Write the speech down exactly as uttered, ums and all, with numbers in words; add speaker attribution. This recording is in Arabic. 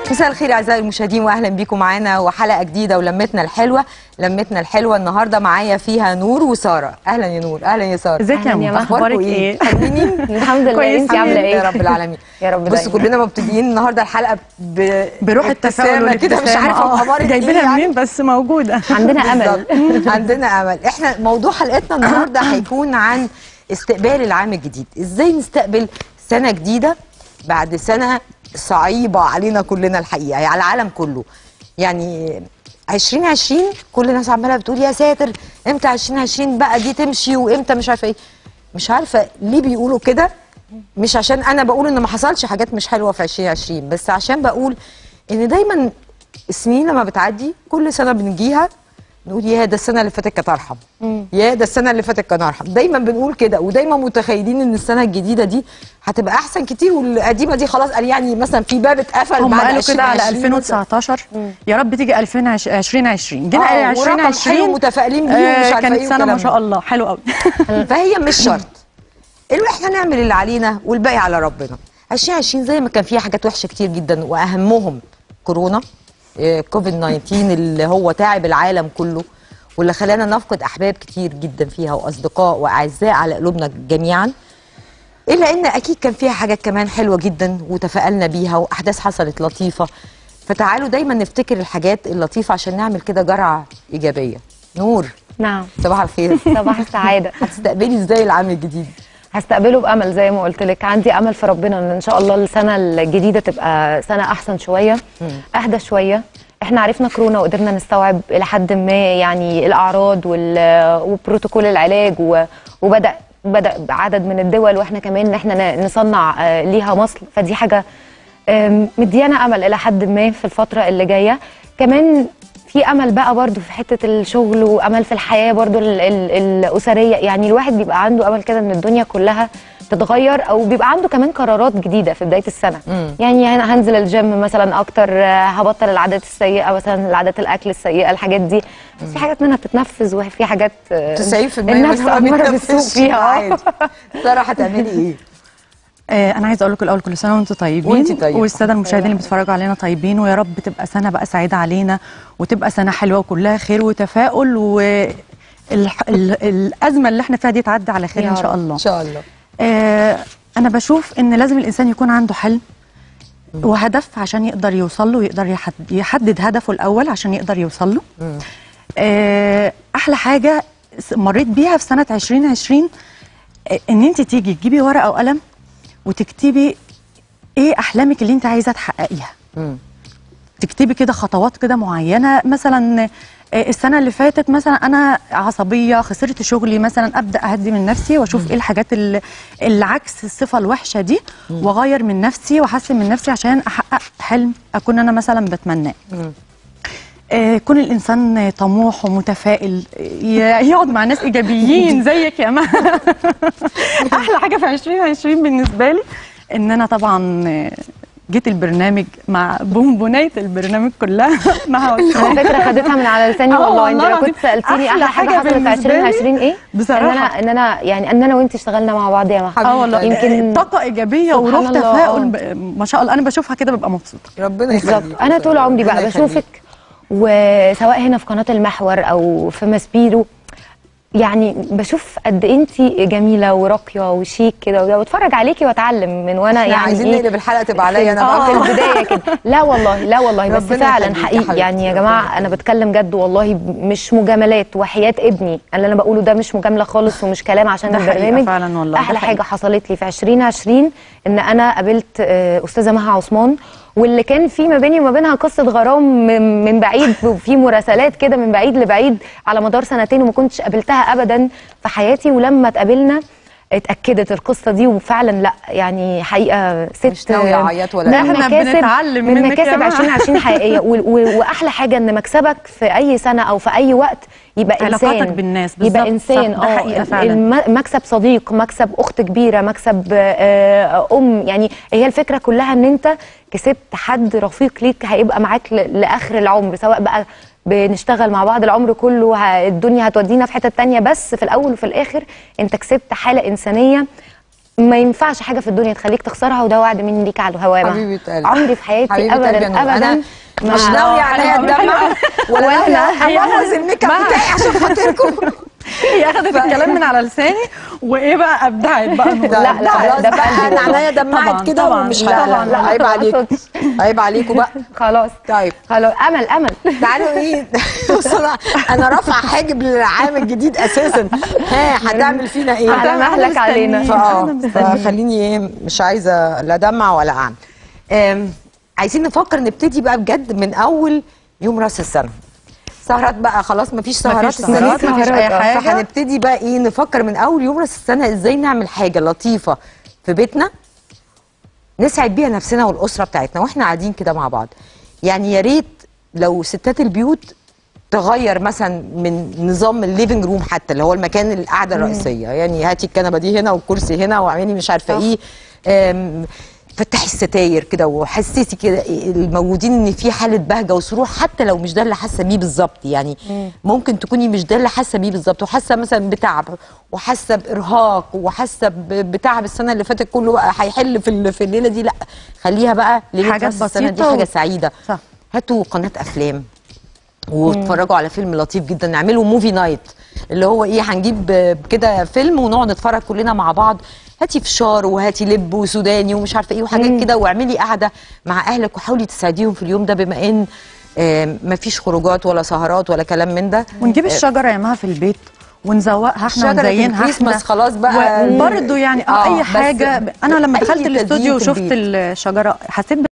Speaker 1: مساء الخير اعزائي المشاهدين واهلا بيكم معانا وحلقه جديده ولمتنا الحلوه. لمتنا الحلوه النهارده معايا فيها نور وساره. اهلا يا نور. اهلا يا ساره.
Speaker 2: ازيك يا ماما؟
Speaker 1: اخبارك ايه؟ حلوين
Speaker 3: الحمد لله. انت عامله ايه؟
Speaker 1: يا رب العالمين.
Speaker 3: يا رب.
Speaker 1: بصوا كلنا مبتدئين النهارده الحلقه ب...
Speaker 2: بروح التفاؤل
Speaker 1: كده، مش عارفه امارة
Speaker 2: جايبينها
Speaker 1: ايه
Speaker 2: منين
Speaker 1: يعني.
Speaker 2: بس موجوده.
Speaker 3: عندنا امل.
Speaker 1: عندنا امل. احنا موضوع حلقتنا النهارده هيكون عن استقبال العام الجديد. ازاي نستقبل سنه جديده بعد سنه صعيبه علينا كلنا الحقيقه، يعني على العالم كله. يعني عشرين عشرين كل الناس عماله بتقول يا ساتر امتى عشرين عشرين بقى دي تمشي وامتى مش عارفه ايه. مش عارفه ليه بيقولوا كده، مش عشان انا بقول ان ما حصلش حاجات مش حلوه في عشرين عشرين، بس عشان بقول ان دايما السنين لما بتعدي كل سنه بنجيها نقول يا ده السنه اللي فاتت كانت ارحم، يا ده السنه اللي فاتت كان ارحم. دايما بنقول كده، ودايما متخيلين ان السنه الجديده دي هتبقى احسن كتير، والقديمه دي خلاص قال يعني مثلا في باب اتقفل.
Speaker 2: هم قالوا كده على ألفين وتسعتاشر يا رب تيجي ألفين وعشرين جينا ألفين وعشرين
Speaker 1: متفائلين بيه ومش عارفه
Speaker 2: كانت
Speaker 1: ايه
Speaker 2: سنه ما شاء الله حلو قوي.
Speaker 1: فهي مش شرط اللي احنا نعمل اللي علينا والباقي على ربنا. عشرين عشرين زي ما كان فيها حاجات وحشه كتير جدا واهمهم كورونا، كوفيد تسعتاشر اللي هو تعب العالم كله واللي خلانا نفقد احباب كتير جدا فيها واصدقاء واعزاء على قلوبنا جميعا، الا ان اكيد كان فيها حاجات كمان حلوه جدا وتفائلنا بيها واحداث حصلت لطيفه. فتعالوا دايما نفتكر الحاجات اللطيفه عشان نعمل كده جرعه ايجابيه. نور.
Speaker 3: نعم.
Speaker 1: صباح الخير.
Speaker 3: صباح السعاده.
Speaker 1: هتستقبلي ازاي العام الجديد؟
Speaker 3: هستقبله بامل زي ما قلت لك. عندي امل في ربنا ان ان شاء الله السنه الجديده تبقى سنه احسن شويه، اهدى شويه. احنا عرفنا كورونا وقدرنا نستوعب الى حد ما يعني الاعراض وبروتوكول العلاج، وبدا بدا عدد من الدول واحنا كمان ان احنا نصنع ليها مصل، فدي حاجه مديانا امل الى حد ما في الفتره اللي جايه. كمان في امل بقى برضو في حته الشغل وامل في الحياه برضو ال ال الاسريه. يعني الواحد بيبقى عنده امل كده ان الدنيا كلها تتغير، او بيبقى عنده كمان قرارات جديده في بدايه السنه. مم. يعني هنزل الجيم مثلا اكتر، هبطل العادات السيئه مثلا، العادات الاكل السيئه، الحاجات دي. بس في حاجات منها بتتنفذ وفي حاجات
Speaker 1: تسعين في المية
Speaker 3: النفس اماره بالسوء فيها.
Speaker 1: ساره هتعملي ايه؟
Speaker 2: آه انا عايزه اقول لكم الاول كل سنه وانتم طيبين،
Speaker 1: وانتي طيبه،
Speaker 2: والساده المشاهدين اللي بيتفرجوا علينا طيبين، ويا رب تبقى سنه بقى سعيده علينا وتبقى سنه حلوه وكلها خير وتفاؤل، والازمه اللي احنا فيها دي تعدي على خير ان شاء الله.
Speaker 1: ان شاء الله.
Speaker 2: آه انا بشوف ان لازم الانسان يكون عنده حلم وهدف عشان يقدر يوصل له، ويقدر يحدد, يحدد هدفه الاول عشان يقدر يوصل له. آه احلى حاجه مريت بيها في سنه عشرين عشرين ان انت تيجي تجيبي ورقه وقلم وتكتبي ايه احلامك اللي انت عايزه تحققيها. تكتبي كده خطوات كده معينه. مثلا السنه اللي فاتت مثلا انا عصبيه، خسرت شغلي مثلا، ابدا اهدي من نفسي واشوف ايه الحاجات اللي, اللي عكس الصفه الوحشه دي، واغير من نفسي واحسن من نفسي عشان احقق حلم اكون انا مثلا بتمناه. يكون آه الانسان طموح ومتفائل، يقعد مع ناس ايجابيين زيك يا ما. احلى حاجه في عشرين عشرين بالنسبه لي ان انا طبعا جيت البرنامج مع بونبونايه البرنامج كلها مع
Speaker 3: على فكره خدتها من على لساني والله. انت لو كنت سالتيني احلى حاجه حصلت في عشرين عشرين ايه
Speaker 2: بصراحه
Speaker 3: ان انا ان انا يعني ان انا وانت اشتغلنا مع بعض يا محمد.
Speaker 2: اه والله يمكن طاقه ايجابيه وروح تفاؤل ما شاء الله. انا بشوفها كده ببقى مبسوطه.
Speaker 1: ربنا يخليك.
Speaker 3: انا طول عمري بقى بشوفك، وسواء هنا في قناه المحور او في ماسبيرو، يعني بشوف قد انت جميله وراقيه وشيك كده، واتفرج عليكي واتعلم من وانا يعني
Speaker 1: عايزين نقلب الحلقه تبقى عليا انا
Speaker 3: بقى في البدايه كده. لا والله لا والله بس فعلا حقيقي يعني يا جماعه انا بتكلم جد والله، مش مجاملات، وحياه ابني اللي انا بقوله ده مش مجامله خالص ومش كلام عشان البرنامج.
Speaker 2: فعلا والله
Speaker 3: احلى حاجه حصلت لي في عشرين عشرين ان انا قابلت استاذه مها عثمان، واللي كان في ما بيني وما بينها قصه غرام من بعيد، وفي مراسلات كده من بعيد لبعيد على مدار سنتين، وما كنتش قابلتها ابدا في حياتي. ولما اتقابلنا اتاكدت القصه دي، وفعلا لا يعني حقيقه ست
Speaker 1: مش ناويه اعيط ولا
Speaker 2: احنا بنتعلم
Speaker 3: من مكاسب عشرين عشرين حقيقيه. واحلى حاجه ان مكسبك في اي سنه او في اي وقت يبقى انسان،
Speaker 2: علاقاتك بالناس
Speaker 3: يبقى انسان. اه مكسب صديق، مكسب اخت كبيره، مكسب آه ام. يعني هي الفكره كلها ان انت كسبت حد رفيق ليك هيبقى معاك لاخر العمر، سواء بقى بنشتغل مع بعض العمر كله، الدنيا هتودينا في حته تانية، بس في الاول وفي الاخر انت كسبت حاله انسانيه ما ينفعش حاجه في الدنيا تخليك تخسرها، وده وعد مني ليك على الهوامه.
Speaker 1: حبيبه قلبي،
Speaker 3: عمري في حياتي
Speaker 1: حبيبة
Speaker 3: ابدا
Speaker 1: قلبي أنا-
Speaker 3: ابدا
Speaker 1: أنا مش ناويه عليا الدمع ولا ناويه ابوظ الميك اب بتاعي عشان خاطركم.
Speaker 2: هي اخذت الكلام من على لساني وايه بقى ابدعت بقى.
Speaker 1: لا
Speaker 3: لا،
Speaker 1: لا خلاص
Speaker 3: ده
Speaker 1: بقى
Speaker 3: بقى
Speaker 1: انا عينيا دمعت
Speaker 2: طبعاً،
Speaker 1: كده
Speaker 2: طبعاً.
Speaker 1: ومش
Speaker 2: لا،
Speaker 1: لا لا عيب
Speaker 3: ما
Speaker 1: عليكم،
Speaker 3: أقصدش.
Speaker 1: عيب عليكم بقى.
Speaker 3: خلاص
Speaker 1: طيب
Speaker 3: خلاص، امل امل.
Speaker 1: تعالوا ايه بص انا انا رافعه حاجب للعام الجديد اساسا. ها هتعمل فينا ايه؟
Speaker 3: على مهلك علينا.
Speaker 1: فاه فخليني ايه مش عايزه لا دمع ولا اعمل. آم، عايزين نفكر نبتدي بقى بجد من اول يوم راس السنه. سهرات بقى خلاص مفيش سهرات
Speaker 2: مفيش سهرات،
Speaker 1: السنة دي.
Speaker 2: مفيش أي حاجة.
Speaker 1: فهنبتدي بقى ايه نفكر من اول يوم راس السنه ازاي نعمل حاجه لطيفه في بيتنا نسعد بيها نفسنا والاسره بتاعتنا واحنا قاعدين كده مع بعض. يعني يا ريت لو ستات البيوت تغير مثلا من نظام الليفنج روم حتى اللي هو المكان القعده الرئيسيه، يعني هاتي الكنبه دي هنا والكرسي هنا واعملي مش عارفه ايه، آم، فتحي الستاير كده وحسسي كده الموجودين ان في حاله بهجه وسرور حتى لو مش ده اللي حاسه بيه بالظبط. يعني ممكن تكوني مش ده اللي حاسه بيه بالظبط وحاسه مثلا بتعب وحاسه بارهاق وحاسه ب- بتعب السنه اللي فاتت كله بقى هيحل في ال- في الليله دي. لا خليها بقى ليله
Speaker 2: حاجات
Speaker 1: راس السنه دي
Speaker 2: بسيطة
Speaker 1: حاجه
Speaker 2: و-
Speaker 1: سعيده.
Speaker 2: صح.
Speaker 1: هاتوا قناه افلام واتفرجوا على فيلم لطيف جدا، نعمله موفي نايت اللي هو ايه هنجيب كده فيلم ونقعد نتفرج كلنا مع بعض. هاتي فشار وهاتي لب وسوداني ومش عارفه ايه وحاجات كده واعملي قعده مع اهلك وحاولي تساعديهم في اليوم ده بما ان آم، مفيش خروجات ولا سهرات ولا كلام من ده.
Speaker 2: ونجيب الشجره يعملها في البيت ونزوقها احنا
Speaker 1: شجرة
Speaker 2: ونزينها
Speaker 1: الكريسماس
Speaker 2: احنا.
Speaker 1: خلاص بقى.
Speaker 2: وبرضه يعني اه
Speaker 1: آه،
Speaker 2: اي
Speaker 1: بس
Speaker 2: حاجه. انا لما
Speaker 1: أي
Speaker 2: دخلت
Speaker 1: تزيين
Speaker 2: الاستوديو
Speaker 1: في
Speaker 2: وشفت
Speaker 1: البيت.
Speaker 2: الشجره حسيت